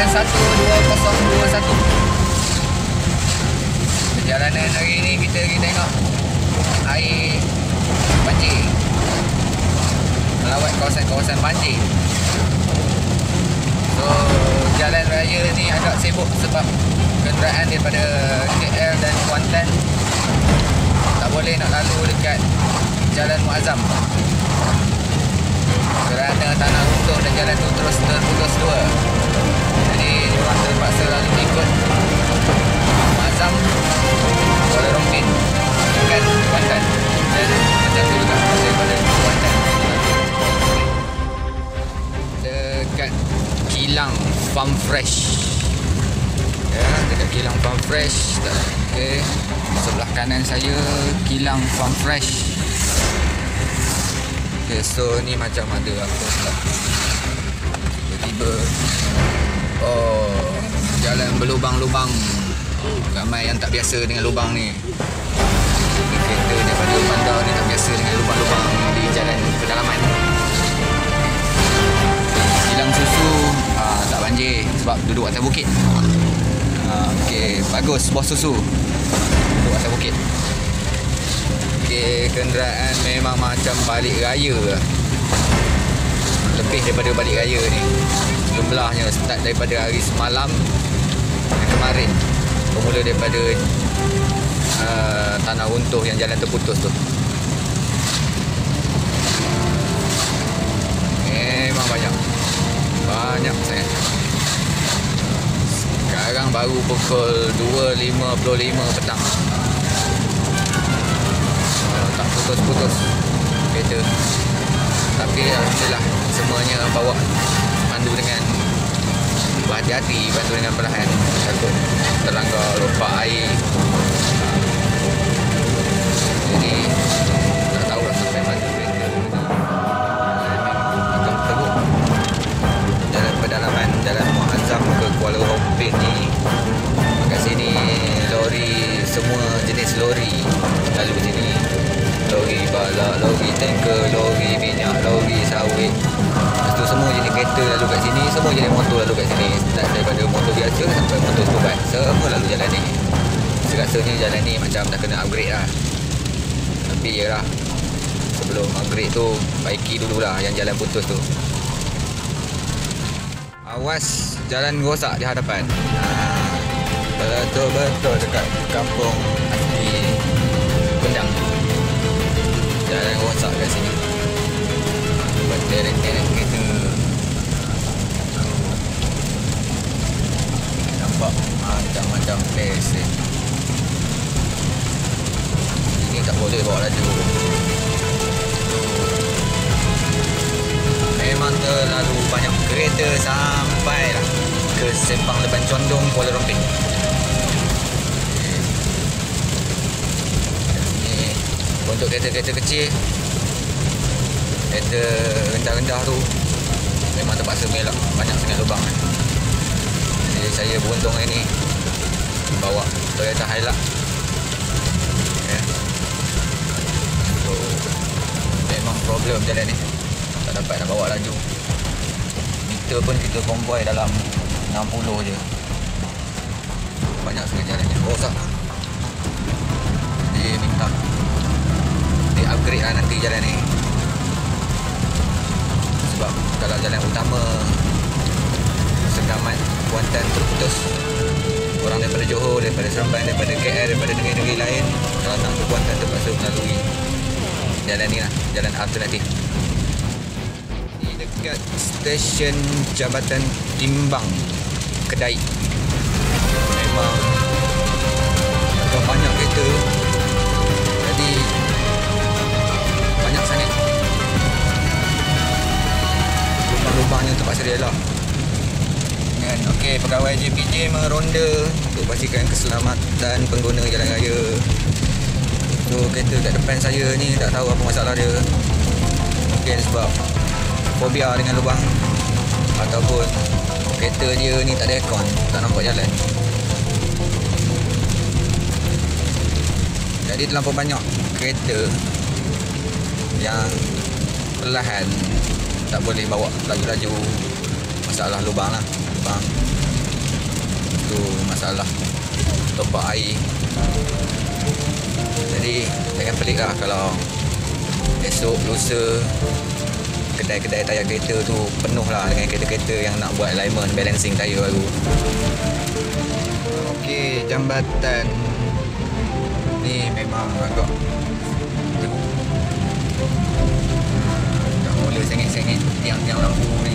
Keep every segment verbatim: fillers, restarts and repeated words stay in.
jalan satu dua kosong dua satu. Perjalanan hari ni kita pergi tengok air banjir, melawat kawasan-kawasan banjir. So jalan raya ni agak sibuk sebab kenderaan daripada K L dan Kuantan tak boleh nak lalu dekat Jalan Muazzam kerana tanah runtuh dan jalan tu terus terputus dua. Jadi diorang terpaksa lalu ikut Muazzam, Kuala Rompin dekat Kuantan, dan macam tu juga daripada Kuantan dekat Kilang Farm Fresh. Ya, dekat Kilang Farm Fresh. Okey, sebelah kanan saya Kilang Farm Fresh. Okay, so ni macam ada apa pula. Tiba-tiba oh, jalan berlubang-lubang. Oh, ramai yang tak biasa dengan lubang ni. Kereta daripada bandar ni tak biasa dengan lubang-lubang di jalan pedalaman. Kilang susu aa, tak banjir sebab duduk atas bukit. Okey, bagus bos susu. Duduk atas bukit. Okey, kenderaan memang macam balik raya lah. Lebih daripada balik raya ni. Jumlahnya start daripada hari semalam dan kemarin. Bermula daripada uh, tanah runtuh yang jalan terputus tu. Memang banyak. Banyak sangat. Sekarang baru pukul dua lima puluh lima petang. Tak putus-putus kereta. Tapi alhamdulillah semuanya bawa pandu dengan berhati-hati, pandu dengan perlahan, takut terlanggar lompat air. Jadi tak tahu lah sampai mana kereta akan teruk. Jalan pedalaman, Jalan Muazzam ke Kuala Rompin ni, kat sini lori, semua jenis lori lalu sini. Lori balak, lori tanker, lori minyak, lori sawit. Lepas tu semua jenis kereta lalu kat sini, semua jenis motor lalu kat sini. Start daripada motor biasa sampai motor skubat, semua lalu jalan ni. Serasanya jalan ni macam dah kena upgrade lah. Tapi yalah, sebelum upgrade tu baiki dululah yang jalan putus tu. Awas jalan rosak di hadapan. Betul-betul dekat kampung asli Bendang. Jalan rosak kat sini. Berterek-terek kereta. Nampak macam-macam pes. Ini tak boleh bawa laju. Memang terlalu banyak kereta sampailah ke Sempang Leban Condong, Kuala Rompin. Untuk kereta-kereta kecil, kereta rendah-rendah tu memang terpaksa melak, banyak sangat lubang. Jadi saya beruntung hari ni bawa Toyota Hilux. Okay. So memang problem jalan ni, tak dapat nak bawa laju. Meter pun kita konvoi dalam enam puluh je. Banyak sangat jalan ni rosak. Jadi minta upgrade lah nanti jalan ni. Sebab kalau jalan utama Segamat Kuantan terputus, orang daripada Johor, daripada Seremban, daripada K L, daripada negeri-negeri lain, kalau nak ke Kuantan terpaksa melalui jalan ni lah, jalan alternatif. Di dekat stesen Jabatan Timbang Kedai, memang banyak kereta. Jadi banyak sangat lubang-lubangnya terpaksa dielak. Okey, pegawai J P J meronda untuk pastikan keselamatan pengguna jalan raya. So kereta kat depan saya ni tak tahu apa masalah dia. Mungkin sebab fobia dengan lubang, ataupun kereta dia ni tak ada aircon, tak nampak jalan. Jadi terlampau banyak kereta yang perlahan, tak boleh bawa laju-laju. Masalah lubang lah, lubang. tu masalah topak air. Jadi jangan pelik lah kalau esok lusa kedai-kedai tayar kereta tu penuh lah dengan kereta-kereta yang nak buat alignment balancing tayar baru. Okey, jambatan ni memang agak dah mula sengit-sengit tiang-tiang lampu ni.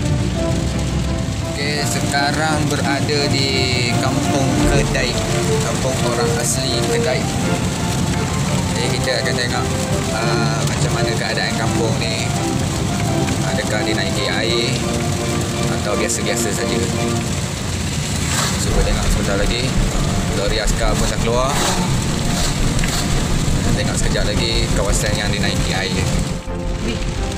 Okey, sekarang berada di kampung Kedai, kampung orang asli Kedai. Jadi kita akan tengok uh, macam mana keadaan kampung ni. Adakah dinaiki air atau biasa-biasa saja. Cuba tengok sebentar lagi. Lori askar pun dah keluar. Tengok sekejap lagi kawasan yang dinaiki air. Ni.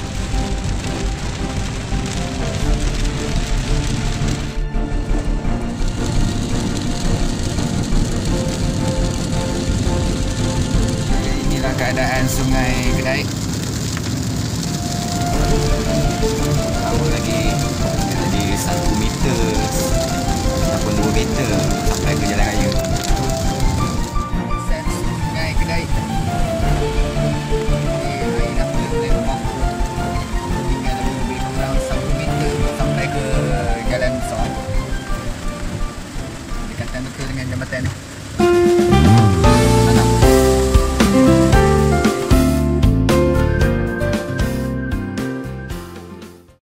Inilah keadaan Sungai Kedai. Lama lagi jadi satu meter ataupun dua meter sampai ke jalan raya. Sungai Kedai. Air dah mula lemah. Tinggal lebih kurang satu meter sampai ke jalan besar. Dekatan betul dengan jambatan ni.